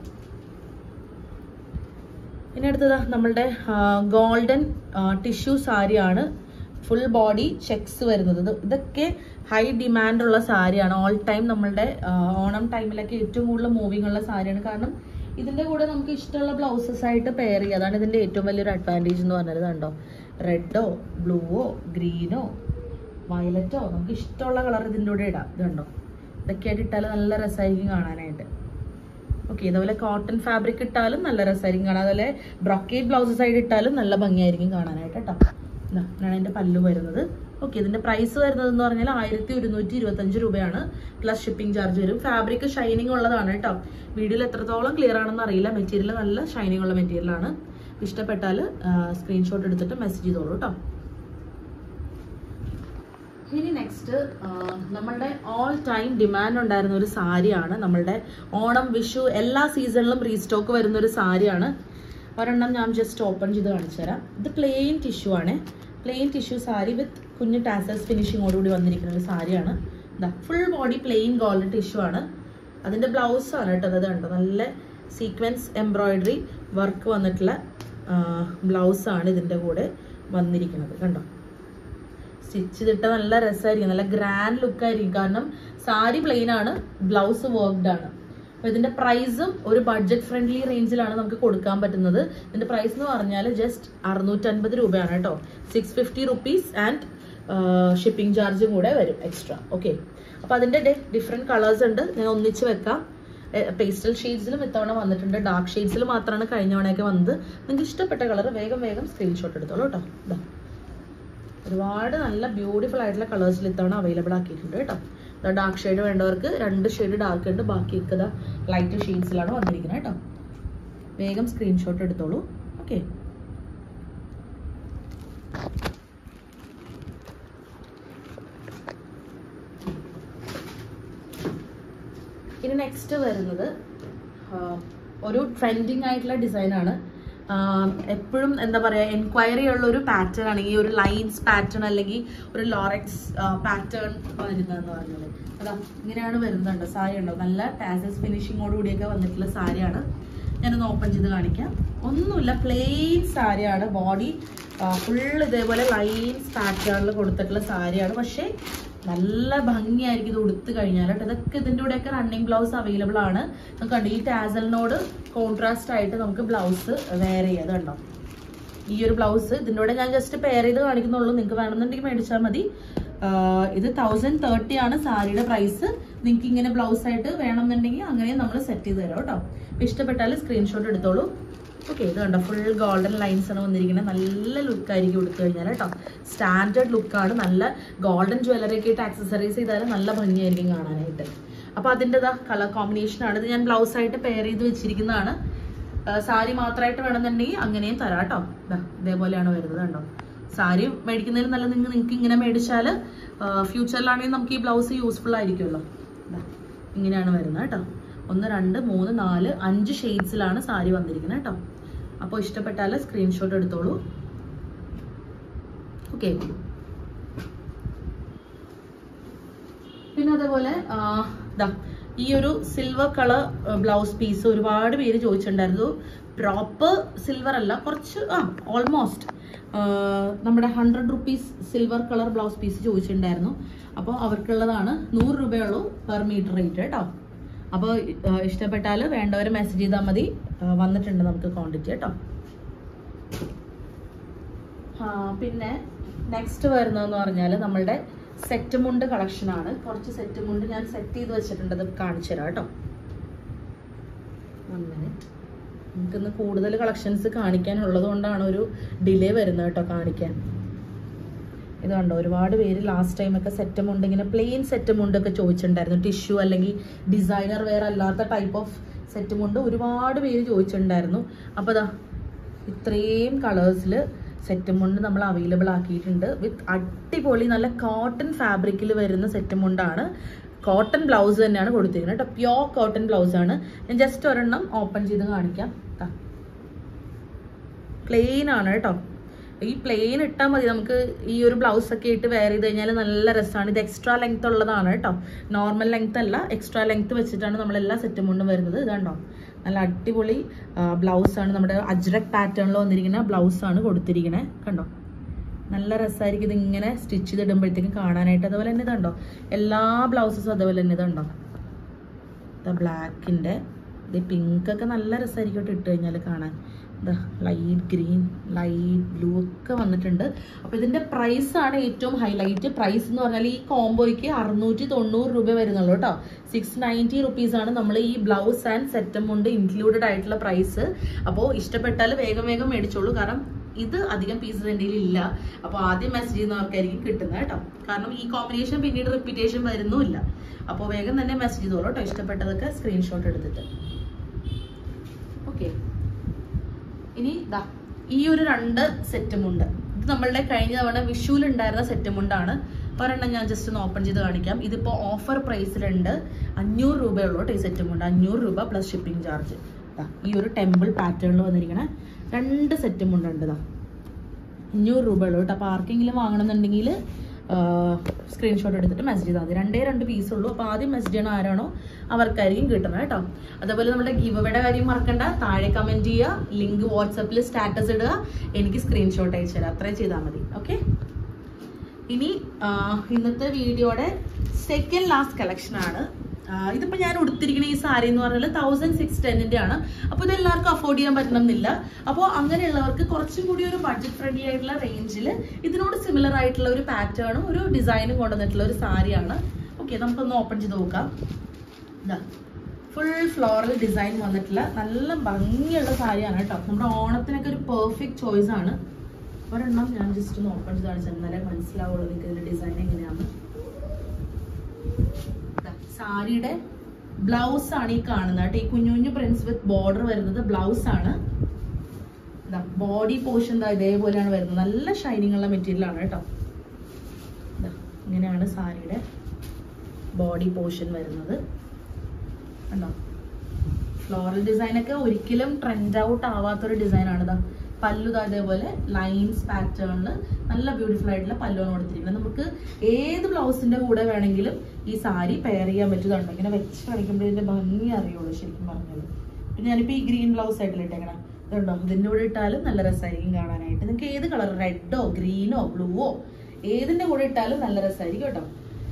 ഇനി അടുത്തതാ നമ്മളുടെ ഗോൾഡൻ ടിഷ്യൂ സാരിയാണ്. ഫുൾ ബോഡി ചെക്സ് വരുന്നത്. ഇതൊക്കെ ഹൈ ഡിമാൻഡ് ഉള്ള സാരിയാണ്. ഓൾ ടൈം നമ്മളുടെ ഓണം ടൈമിലൊക്കെ ഏറ്റവും കൂടുതൽ മൂവിങ് ഉള്ള സാരിയാണ്. കാരണം ഇതിൻ്റെ കൂടെ നമുക്ക് ഇഷ്ടമുള്ള ബ്ലൗസസ് ആയിട്ട് പെയർ ചെയ്യുക. അതാണ് ഇതിൻ്റെ ഏറ്റവും വലിയൊരു അഡ്വാൻറ്റേജ് എന്ന് പറഞ്ഞത്. കണ്ടോ, റെഡോ ബ്ലൂവോ ഗ്രീനോ വയലറ്റോ നമുക്ക് ഇഷ്ടമുള്ള കളർ ഇതിൻ്റെ കൂടെ ഇടാം. ഇതുണ്ടോ, ഇതൊക്കെ ആയിട്ട് ഇട്ടാൽ നല്ല രസമായിരിക്കും കാണാനായിട്ട്. ഓക്കെ, ഇതുപോലെ കോട്ടൺ ഫാബ്രിക് ഇട്ടാലും നല്ല രസമായിരിക്കും കാണാൻ. അതുപോലെ ബ്രോക്കേഡ് ബ്ലൗസസ് ആയിട്ട് ഇട്ടാലും നല്ല ഭംഗിയായിരിക്കും കാണാനായിട്ട് കേട്ടോ. ഇതാണ് എൻ്റെ പല്ലു വരുന്നത്. ഓക്കെ, ഇതിൻ്റെ പ്രൈസ് വരുന്നതെന്ന് പറഞ്ഞാൽ 1125 രൂപയാണ്. പ്ലസ് ഷിപ്പിംഗ് ചാർജ് വരും. ഫാബ്രിക് ഷൈനിങ് ഉള്ളതാണ് കേട്ടോ. വീഡിയോയിൽ എത്രത്തോളം ക്ലിയർ ആണെന്ന് അറിയില്ല. മെറ്റീരിയൽ നല്ല ഷൈനിങ് ഉള്ള മെറ്റീരിയലാണ്. ഇഷ്ടപ്പെട്ടാൽ സ്ക്രീൻഷോട്ട് എടുത്തിട്ട് മെസ്സേജ് ചെയ്തോളൂ കേട്ടോ. ഇനി നെക്സ്റ്റ് നമ്മളുടെ ഓൾ ടൈം ഡിമാൻഡ് ഉണ്ടായിരുന്ന ഒരു സാരിയാണ്. നമ്മളുടെ ഓണം വിഷു എല്ലാ സീസണിലും റീസ്റ്റോക്ക് വരുന്ന ഒരു സാരിയാണ്. ഒരെണ്ണം ഞാൻ ജസ്റ്റ് ഓപ്പൺ ചെയ്ത് കാണിച്ചു തരാം. ഇത് പ്ലെയിൻ ടിഷ്യൂ ആണ്. പ്ലെയിൻ ടിഷ്യൂ സാരി വിത്ത് കുഞ്ഞ് ടാസൽസ് ഫിനിഷിങ്ങോടുകൂടി വന്നിരിക്കുന്ന ഒരു സാരിയാണ്. Full body plain golden tissue ആണ്. അതിൻ്റെ ബ്ലൗസ് ആണ് കേട്ടോ. അത് കണ്ടോ, നല്ല സീക്വൻസ് എംബ്രോയിഡറി വർക്ക് വന്നിട്ടുള്ള ബ്ലൗസാണ് ഇതിൻ്റെ കൂടെ വന്നിരിക്കുന്നത്. കണ്ടോ, സ്റ്റിച്ച് ചെയ്തിട്ട് നല്ല രസമായിരിക്കും. നല്ല ഗ്രാൻഡ് ലുക്കായിരിക്കും. കാരണം സാരി പ്ലെയിൻ ആണ്, ബ്ലൗസ് വർക്ക്ഡ് ആണ്. അപ്പോൾ ഇതിൻ്റെ പ്രൈസും ഒരു ബഡ്ജറ്റ് ഫ്രണ്ട്ലി റേഞ്ചിലാണ് നമുക്ക് കൊടുക്കാൻ പറ്റുന്നത്. ഇതിൻ്റെ പ്രൈസ് എന്ന് പറഞ്ഞാൽ ജസ്റ്റ് 650 രൂപയാണ് കേട്ടോ. 650 റുപ്പീസ് ആൻഡ് ഷിപ്പിംഗ് ചാർജും കൂടെ വരും എക്സ്ട്രാ. ഓക്കെ, അപ്പോൾ അതിൻ്റെ ഡിഫറെൻറ്റ് കളേഴ്സ് ഉണ്ട്. ഞാൻ ഒന്നിച്ച് വെക്കാം. പേസ്റ്റൽ ഷെയ്ഡ്സിലും ഇത്തവണ വന്നിട്ടുണ്ട്. ഡാർക്ക് ഷെയ്ഡ്സിൽ മാത്രമാണ് കഴിഞ്ഞ തവണയൊക്കെ വന്നത്. നിങ്ങൾക്ക് ഇഷ്ടപ്പെട്ട കളർ വേഗം സ്ക്രീൻഷോട്ട് എടുത്തോളൂ കേട്ടോ. ഒരുപാട് നല്ല ബ്യൂട്ടിഫുൾ ആയിട്ടുള്ള കളേഴ്സിൽ ഇത്തവണ അവൈലബിൾ ആക്കിയിട്ടുണ്ട് കേട്ടോ. ഡാർക്ക് ഷെയ്ഡ് വേണ്ടവർക്ക് 2 ഷെയ്ഡ് ഡാർക്ക് ഉണ്ട്. ബാക്കിയൊക്കെ ലൈറ്റ് ഷെയ്ഡ്സിലാണ് വന്നിരിക്കുന്നത് കേട്ടോ. വേഗം സ്ക്രീൻഷോട്ട് എടുത്തോളൂ. ഓക്കെ, ഇനി നെക്സ്റ്റ് വരുന്നത് ഒരു ട്രെൻഡിങ് ആയിട്ടുള്ള ഡിസൈനാണ്. എപ്പോഴും എന്താ പറയുക എൻക്വയറി ഉള്ള ഒരു പാറ്റേൺ ആണ് ഈ ഒരു ലൈൻസ് പാറ്റേൺ അല്ലെങ്കിൽ ഒരു ലോറക്സ് പാറ്റേൺ വരുന്നതെന്ന് പറഞ്ഞത്. അതാ ഇങ്ങനെയാണ് വരുന്നുണ്ട്. സാരി ഉണ്ടോ, നല്ല ടാസൽസ് ഫിനിഷിങ്ങോട് കൂടിയൊക്കെ വന്നിട്ടുള്ള സാരിയാണ്. ഞാനൊന്ന് ഓപ്പൺ ചെയ്ത് കാണിക്കാം. ഒന്നുമില്ല, പ്ലെയിൻ സാരിയാണ്. ബോഡി ഫുൾ ഇതേപോലെ ലൈൻസ് പാറ്റേണിൽ കൊടുത്തിട്ടുള്ള സാരിയാണ്. പക്ഷേ നല്ല ഭംഗിയായിരിക്കും ഇത് ഉടുത്ത് കഴിഞ്ഞാൽ കേട്ടോ. ഇതൊക്കെ ഇതിൻ്റെ കൂടെയൊക്കെ റണ്ണിങ് ബ്ലൗസ് അവൈലബിൾ ആണ്. നമുക്ക് കണ്ടോ ഈ ടാസലിനോട് കോൺട്രാസ്റ്റ് ആയിട്ട് നമുക്ക് ബ്ലൗസ് വെയർ ചെയ്യാം. കണ്ടോ ഈ ഒരു ബ്ലൗസ് ഇതിൻ്റെ കൂടെ ഞാൻ ജസ്റ്റ് പെയർ ചെയ്ത് കാണിക്കുന്നുള്ളൂ. നിങ്ങൾക്ക് വേണമെന്നുണ്ടെങ്കിൽ മേടിച്ചാൽ മതി. ഇത് 1030 ആണ് സാരിയുടെ പ്രൈസ്. നിങ്ങൾക്ക് ഇങ്ങനെ ബ്ലൗസ് ആയിട്ട് വേണമെന്നുണ്ടെങ്കിൽ അങ്ങനെ നമ്മൾ സെറ്റ് ചെയ്ത് തരാം കേട്ടോ. അപ്പോൾ ഇഷ്ടപ്പെട്ടാൽ സ്ക്രീൻഷോട്ട് എടുത്തോളൂ. ഓക്കെ, ഇത് കണ്ടോ ഫുൾ ഗോൾഡൻ ലൈൻസ് ആണ് വന്നിരിക്കുന്നത്. നല്ല ലുക്കായിരിക്കും എടുത്തു കഴിഞ്ഞാൽ കേട്ടോ. സ്റ്റാൻഡേർഡ് ലുക്കാണ്. നല്ല ഗോൾഡൻ ജ്വല്ലറി ഒക്കെ ഇട്ട് ആക്സസറീസ് ചെയ്താൽ നല്ല ഭംഗിയായിരിക്കും കാണാനായിട്ട്. അപ്പോൾ അതിൻ്റെതാ കളർ കോമ്പിനേഷൻ ആണ്. ഇത് ഞാൻ ബ്ലൗസ് ആയിട്ട് പെയർ ചെയ്ത് വെച്ചിരിക്കുന്നതാണ്. സാരി മാത്രമായിട്ട് വേണമെന്നുണ്ടെങ്കിൽ അങ്ങനെയും തരാം കേട്ടോ. ഇതേപോലെയാണ് വരുന്നത് കണ്ടോ. സാരി മേടിക്കുന്നതിന് നല്ല നിങ്ങൾക്ക് ഇങ്ങനെ മേടിച്ചാൽ ഫ്യൂച്ചറിലാണെങ്കിൽ നമുക്ക് ഈ ബ്ലൗസ് യൂസ്ഫുൾ ആയിരിക്കുമല്ലോ. ഇങ്ങനെയാണ് വരുന്നത് കേട്ടോ. 1 2 3 4 5 ഷെയ്ഡ്സിലാണ് സാരി വന്നിരിക്കുന്നത് കേട്ടോ. അപ്പോൾ ഇഷ്ടപ്പെട്ടാൽ സ്ക്രീൻഷോട്ട് എടുത്തോളൂ. ഓക്കെ, പിന്നെ അതേപോലെ ഈ ഒരു സിൽവർ കളർ ബ്ലൗസ് പീസ് ഒരുപാട് പേര് ചോദിച്ചിട്ടുണ്ടായിരുന്നു. പ്രോപ്പർ സിൽവർ അല്ല, കുറച്ച് ഓൾമോസ്റ്റ് നമ്മുടെ 100 rupees silver colour blouse piece ചോദിച്ചിട്ടുണ്ടായിരുന്നു. അപ്പോൾ അവർക്കുള്ളതാണ്. 100 രൂപയുള്ളൂ പെർ മീറ്റർ റേറ്റ് കേട്ടോ. അപ്പോൾ ഇഷ്ടപ്പെട്ടാൽ വേണ്ടവർ മെസ്സേജ് ചെയ്താൽ മതി. വന്നിട്ടുണ്ട് നമുക്ക് ക്വാണ്ടിറ്റി കേട്ടോ. പിന്നെ നെക്സ്റ്റ് വരുന്നതെന്ന് പറഞ്ഞാൽ നമ്മളുടെ സെറ്റ് മുണ്ട് കളക്ഷനാണ്. കുറച്ച് സെറ്റ് മുണ്ട് ഞാൻ സെറ്റ് ചെയ്ത് വെച്ചിട്ടുണ്ട്. അത് കാണിച്ചു തരാം കേട്ടോ. 1 minute. നമുക്കിന്ന് കൂടുതൽ കളക്ഷൻസ് കാണിക്കാനുള്ളത് കൊണ്ടാണ് ഒരു ഡിലേ വരുന്നത് കേട്ടോ കാണിക്കാൻ. ഇത് കണ്ടോ ഒരുപാട് പേര് ലാസ്റ്റ് ടൈമൊക്കെ സെറ്റ് മുണ്ട് ഇങ്ങനെ പ്ലെയിൻ സെറ്റ് മുണ്ടൊക്കെ ചോദിച്ചിട്ടുണ്ടായിരുന്നു. ടിഷ്യൂ അല്ലെങ്കിൽ ഡിസൈനർ വെയർ അല്ലാത്ത ടൈപ്പ് ഓഫ് സെറ്റ് മുണ്ട് ഒരുപാട് പേര് ചോദിച്ചിട്ടുണ്ടായിരുന്നു. അപ്പോൾ അതാ ഇത്രയും കളേഴ്സിൽ സെറ്റ് മുണ്ട് നമ്മൾ അവൈലബിൾ ആക്കിയിട്ടുണ്ട്. വിത്ത് അടിപൊളി നല്ല കോട്ടൺ ഫാബ്രിക്കിൽ വരുന്ന സെറ്റ് മുണ്ടാണ്. കോട്ടൺ ബ്ലൗസ് തന്നെയാണ് കൊടുത്തിരിക്കുന്നത് കേട്ടോ. പ്യോർ കോട്ടൺ ബ്ലൗസ് ആണ്. ഞാൻ ജസ്റ്റ് ഒരെണ്ണം ഓപ്പൺ ചെയ്ത് കാണിക്കാം. പ്ലെയിൻ ആണ് കേട്ടോ. ഈ പ്ലെയിൻ ഇട്ടാൽ മതി. നമുക്ക് ഈ ഒരു ബ്ലൗസ് ഒക്കെ ഇട്ട് വെയർ ചെയ്ത് കഴിഞ്ഞാൽ നല്ല രസമാണ്. ഇത് എക്സ്ട്രാ ലെങ്ത് ഉള്ളതാണ് കേട്ടോ. നോർമൽ ലെങ്ത് അല്ല, എക്സ്ട്രാ ലെങ്ത് വെച്ചിട്ടാണ് നമ്മളെല്ലാ സെറ്റും കൊണ്ടും വരുന്നത്. ഇതുണ്ടോ നല്ല അടിപൊളി ബ്ലൗസ് ആണ്. നമ്മുടെ അജ്രക് പാറ്റേണിൽ വന്നിരിക്കുന്ന ബ്ലൗസ് ആണ് കൊടുത്തിരിക്കുന്നത്. കണ്ടോ നല്ല രസമായിരിക്കും ഇത് ഇങ്ങനെ സ്റ്റിച്ച് ചെയ്തിടുമ്പോഴത്തേക്കും കാണാനായിട്ട്. അതുപോലെ തന്നെ ഇതുണ്ടോ എല്ലാ ബ്ലൗസസും അതുപോലെ തന്നെ ഇതുണ്ടോ ബ്ലാക്കിൻ്റെ ഇത് പിങ്കൊക്കെ നല്ല രസമായിരിക്കും ഇട്ട് കഴിഞ്ഞാൽ കാണാൻ. ലൈറ്റ് ഗ്രീൻ ലൈറ്റ് ബ്ലൂ ഒക്കെ വന്നിട്ടുണ്ട്. അപ്പോൾ ഇതിൻ്റെ പ്രൈസാണ് ഏറ്റവും ഹൈലൈറ്റ്. പ്രൈസ് എന്ന് പറഞ്ഞാൽ ഈ കോംബോയ്ക്ക് 690 രൂപ വരുന്നുള്ളൂ കേട്ടോ. 690 rupees നമ്മൾ ഈ ബ്ലൗസ് ആൻഡ് സെറ്റും കൊണ്ട് ഇൻക്ലൂഡഡ് ആയിട്ടുള്ള പ്രൈസ്. അപ്പോൾ ഇഷ്ടപ്പെട്ടാൽ വേഗം വേഗം മേടിച്ചോളൂ. കാരണം ഇത് അധികം പീസസ് എൻ്റെ ഇല്ല. അപ്പോൾ ആദ്യം മെസ്സേജ് ചെയ്യുന്നവർക്കായിരിക്കും കിട്ടുന്നത് കേട്ടോ. കാരണം ഈ കോമ്പിനേഷൻ പിന്നീട് റിപ്പീറ്റേഷൻ വരുന്നുമില്ല. അപ്പോൾ വേഗം തന്നെ മെസ്സേജ് ചെയ്തോളൂ കേട്ടോ. ഇഷ്ടപ്പെട്ടതൊക്കെ സ്ക്രീൻഷോട്ട് എടുത്തിട്ട്. ഓക്കെ, ഇനി ഈ ഒരു 2 സെറ്റുമുണ്ട്. ഇത് നമ്മളുടെ കഴിഞ്ഞ തവണ വിഷുവിലുണ്ടായിരുന്ന സെറ്റുമുണ്ടാണ്. ഒരെണ്ണം ഞാൻ ജസ്റ്റ് ഒന്ന് ഓപ്പൺ ചെയ്ത് കാണിക്കാം. ഇതിപ്പോൾ ഓഫർ പ്രൈസിലുണ്ട്. 500 രൂപയുള്ളൂ കേട്ടോ ഈ സെറ്റുമുണ്ട്. 500 രൂപ പ്ലസ് ഷിപ്പിംഗ് ചാർജ്. ഈ ഒരു ടെമ്പിൾ പാറ്റേണിൽ വന്നിരിക്കണ 2 സെറ്റുമുണ്ട്. 500 രൂപയുള്ളൂ കേട്ടോ. അപ്പോൾ ആർക്കെങ്കിലും വാങ്ങണമെന്നുണ്ടെങ്കിൽ സ്ക്രീൻഷോട്ട് എടുത്തിട്ട് മെസ്സേജ് ചെയ്താൽ മതി. 2 പീസ് ഉള്ളൂ. അപ്പോൾ ആദ്യം മെസ്സേജ് ചെയ്യണ ആരാണോ അവർക്കായിരിക്കും കിട്ടണം കേട്ടോ. അതേപോലെ നമ്മുടെ ഗിവ് അവയുടെ കാര്യം മറക്കണ്ട. താഴെ കമൻറ്റ് ചെയ്യുക, ലിങ്ക് വാട്സപ്പിൽ സ്റ്റാറ്റസ് ഇടുക, എനിക്ക് സ്ക്രീൻഷോട്ട് അയച്ചു തരാം. അത്രയും ചെയ്താൽ മതി. ഓക്കെ, ഇനി ഇന്നത്തെ വീഡിയോയുടെ സെക്കൻഡ് ലാസ്റ്റ് കളക്ഷനാണ്. ഇതിപ്പോൾ ഞാൻ ഉടുത്തിരിക്കുന്ന ഈ സാരി എന്ന് പറഞ്ഞാൽ 1610 ആണ്. അപ്പോൾ ഇത് എല്ലാവർക്കും അഫോർഡ് ചെയ്യാൻ പറ്റണമെന്നില്ല. അപ്പോൾ അങ്ങനെയുള്ളവർക്ക് കുറച്ചും കൂടി ഒരു ബഡ്ജറ്റ് ഫ്രണ്ട്ലി ആയിട്ടുള്ള റേഞ്ചിൽ ഇതിനോട് സിമിലർ ആയിട്ടുള്ള ഒരു പാറ്റേണും ഒരു ഡിസൈനും കൊണ്ടുവന്നിട്ടുള്ള ഒരു സാരിയാണ്. ഓക്കെ, നമുക്കൊന്ന് ഓപ്പൺ ചെയ്ത് നോക്കാം. ഫുൾ ഫ്ലോറൽ ഡിസൈൻ വന്നിട്ടുള്ള നല്ല ഭംഗിയുള്ള സാരിയാണ് കേട്ടോ. നമ്മുടെ ഓണത്തിനൊക്കെ ഒരു പെർഫെക്റ്റ് ചോയ്സ് ആണ്. ഒരെണ്ണം ഞാൻ ജസ്റ്റ് ഒന്ന് ഓപ്പൺ ചെയ്ത് കാണിച്ചാൽ എന്നാലേ മനസ്സിലാവുള്ളൂ നിങ്ങൾക്ക് ഇതിന്റെ ഡിസൈൻ എങ്ങനെയാണ്. സാരിയുടെ ബ്ലൗസ് ആണ് ഈ കാണുന്നത് കേട്ടോ. ഈ കുഞ്ഞു കുഞ്ഞു പ്രിന്റ്സ് വിത്ത് ബോർഡർ വരുന്നത് ബ്ലൗസ് ആണ്. ബോഡി പോർഷൻ ഇതേപോലെയാണ് വരുന്നത്. നല്ല ഷൈനിങ് ഉള്ള മെറ്റീരിയൽ ആണ് കേട്ടോ. ഇങ്ങനെയാണ് സാരിയുടെ ബോഡി പോർഷൻ വരുന്നത്. കണ്ടോ ഫ്ലോറൽ ഡിസൈൻ ഒക്കെ ഒരിക്കലും ട്രെൻഡ് ഔട്ട് ആവാത്തൊരു ഡിസൈനാണ്. ഇതാ പല്ലു അതേപോലെ ലൈൻസ് പാറ്റേണിൽ നല്ല ബ്യൂട്ടിഫുൾ ആയിട്ടുള്ള പല്ലുവാണ് കൊടുത്തിരിക്കുന്നത്. നമുക്ക് ഏത് ബ്ലൗസിന്റെ കൂടെ വേണമെങ്കിലും ഈ സാരി പെയർ ചെയ്യാൻ പറ്റുന്നുണ്ട്. ഇങ്ങനെ വെച്ച് കാണിക്കുമ്പോൾ ഇതിന്റെ ഭംഗി അറിയുള്ളൂ ശരിക്കും പറഞ്ഞത്. പിന്നെ ഞാനിപ്പോൾ ഈ ഗ്രീൻ ബ്ലൗസ് ആയിട്ടില്ല ഇട്ടേക്കണം. ഇതുണ്ടോ, ഇതിൻ്റെ കൂടെ ഇട്ടാലും നല്ല രസമായിരിക്കും കാണാനായിട്ട്. നിങ്ങൾക്ക് ഏത് കളർ, റെഡോ ഗ്രീനോ ബ്ലൂവോ ഏതിൻ്റെ കൂടെ ഇട്ടാലും നല്ല രസമായിരിക്കും കേട്ടോ.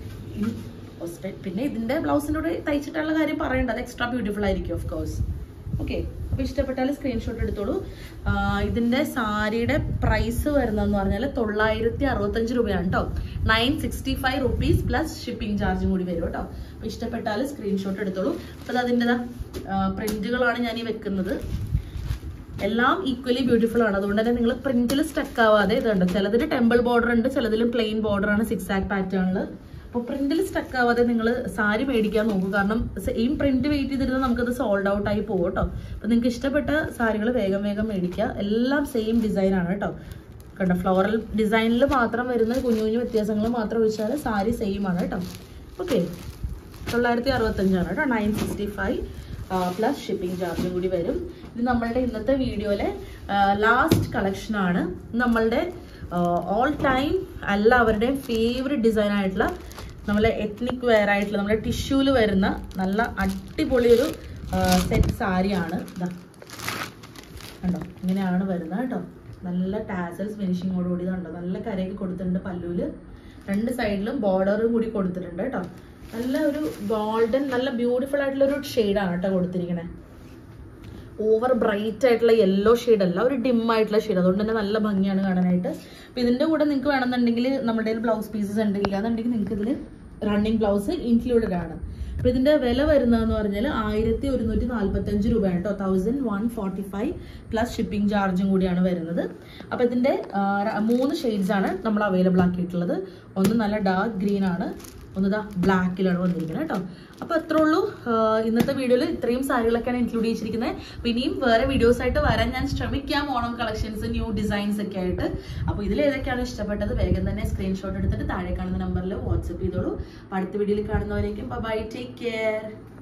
പിന്നെ ഇതിൻ്റെ ബ്ലൗസിൻ്റെ കൂടെ തയ്ച്ചിട്ടുള്ള കാര്യം പറയണ്ട, അത് എക്സ്ട്രാ ബ്യൂട്ടിഫുൾ ആയിരിക്കും ഓഫ് കോഴ്സ്. ഓക്കെ, അപ്പോൾ ഇഷ്ടപ്പെട്ടാൽ സ്ക്രീൻഷോട്ട് എടുത്തോളൂ. ഇതിൻ്റെ സാരിയുടെ പ്രൈസ് വരുന്നതെന്ന് പറഞ്ഞാൽ 965 രൂപയാണ് കേട്ടോ. 965 റുപ്പീസ് പ്ലസ് ഷിപ്പിംഗ് ചാർജും കൂടി വരും കേട്ടോ. അപ്പോൾ ഇഷ്ടപ്പെട്ടാൽ സ്ക്രീൻഷോട്ട് എടുത്തോളൂ. അപ്പോൾ അതിൻ്റെ പ്രിന്റുകളാണ് ഞാൻ ഈ വെക്കുന്നത്. എല്ലാം ഈക്വലി ബ്യൂട്ടിഫുൾ ആണ്. അതുകൊണ്ട് തന്നെ നിങ്ങൾ പ്രിന്റിൽ സ്റ്റക്ക് ആവാതെ ഇതുണ്ട്. ചിലതിൽ ടെമ്പിൾ ബോർഡർ ഉണ്ട്, ചിലതിൽ പ്ലെയിൻ ബോർഡർ ആണ് 6 ആക്ക് പാറ്റേണിൽ. അപ്പോൾ പ്രിന്റിൽ സ്റ്റക്ക് ആവാതെ നിങ്ങൾ സാരി മേടിക്കാൻ നോക്കും. കാരണം സെയിം പ്രിന്റ് വെയിറ്റ് ചെയ്തിരുന്നാൽ നമുക്കത് സോൾഡ് ഔട്ട് ആയി പോകും കേട്ടോ. അപ്പോൾ നിങ്ങൾക്ക് ഇഷ്ടപ്പെട്ട സാരികൾ വേഗം വേഗം മേടിക്കുക. എല്ലാം സെയിം ഡിസൈൻ ആണ് കേട്ടോ. കണ്ടോ, ഫ്ലോറൽ ഡിസൈനിൽ മാത്രം വരുന്ന കുഞ്ഞു കുഞ്ഞു വ്യത്യാസങ്ങൾ മാത്രം ഒഴിച്ചാൽ സാരി സെയിം ആണ് കേട്ടോ. ഓക്കെ, 965 ആണ് കേട്ടോ. 965 പ്ലസ് ഷിപ്പിംഗ് ചാർജും കൂടി വരും. ഇത് നമ്മളുടെ ഇന്നത്തെ വീഡിയോയിലെ ലാസ്റ്റ് കളക്ഷനാണ്. നമ്മളുടെ ഓൾ ടൈം എല്ലാവരുടെയും ഫേവറേറ്റ് ഡിസൈൻ ആയിട്ടുള്ള നമ്മളെ എത്നിക് വെയർ ആയിട്ടുള്ള നമ്മുടെ ടിഷ്യൂല് വരുന്ന നല്ല അടിപൊളി ഒരു സെറ്റ് സാരിയാണ്. ഇതാ കണ്ടോ, ഇങ്ങനെയാണ് വരുന്നത് കേട്ടോ. നല്ല ടാസൽസ് ഫിനിഷിങ്ങോടുകൂടി കണ്ടോ, നല്ല കരയൊക്കെ കൊടുത്തിട്ടുണ്ട് പല്ലുവിൽ. 2 സൈഡിലും ബോർഡറും കൂടി കൊടുത്തിട്ടുണ്ട് കേട്ടോ. നല്ല ഒരു ഗോൾഡൻ നല്ല ബ്യൂട്ടിഫുൾ ആയിട്ടുള്ള ഒരു ഷെയ്ഡാണ് കേട്ടോ കൊടുത്തിരിക്കണേ. ഓവർ ബ്രൈറ്റ് ആയിട്ടുള്ള യെല്ലോ ഷെയ്ഡ് അല്ല, ഒരു ഡിം ആയിട്ടുള്ള ഷെയ്ഡ്. അതുകൊണ്ട് തന്നെ നല്ല ഭംഗിയാണ് കാണാനായിട്ട്. അപ്പോൾ ഇതിൻ്റെ കൂടെ നിങ്ങൾക്ക് വേണമെന്നുണ്ടെങ്കിൽ നമ്മുടെ ബ്ലൗസ് പീസസ് ഉണ്ടെങ്കിൽ അതെന്നുണ്ടെങ്കിൽ നിങ്ങൾക്ക് ഇതിൽ റണ്ണിങ് ബ്ലൗസ് ഇൻക്ലൂഡഡ് ആണ്. അപ്പോൾ ഇതിൻ്റെ വില വരുന്നതെന്ന് പറഞ്ഞാൽ 1145 രൂപയാണ് കേട്ടോ. 1145 പ്ലസ് ഷിപ്പിംഗ് ചാർജും കൂടിയാണ് വരുന്നത്. അപ്പോൾ ഇതിൻ്റെ 3 ഷെയ്ഡ്സ് ആണ് നമ്മൾ അവൈലബിൾ ആക്കിയിട്ടുള്ളത്. ഒന്ന് നല്ല ഡാർക്ക് ഗ്രീൻ ആണ്, ഒന്ന് ബ്ലാക്കിലാണ് വന്നിരിക്കുന്നത് കേട്ടോ. അപ്പോൾ അത്രേ ഉള്ളൂ. ഇന്നത്തെ വീഡിയോയിൽ ഇത്രയും സാരികളൊക്കെയാണ് ഇൻക്ലൂഡ് ചെയ്തിരിക്കുന്നത്. അപ്പോൾ ഇനിയും വേറെ വീഡിയോസ് ആയിട്ട് വരാൻ ഞാൻ ശ്രമിക്കാം, ഓണം കളക്ഷൻസ് ന്യൂ ഡിസൈൻസ് ഒക്കെ ആയിട്ട്. അപ്പോൾ ഇതിൽ ഏതൊക്കെയാണ് ഇഷ്ടപ്പെട്ടത് വേഗം തന്നെ സ്ക്രീൻഷോട്ട് എടുത്തിട്ട് താഴെ കാണുന്ന നമ്പറിൽ വാട്സപ്പ് ചെയ്തോളൂ. അപ്പോൾ അടുത്ത വീഡിയോയിൽ കാണുന്നവരേക്കും ബൈ, ടേക്ക് കെയർ.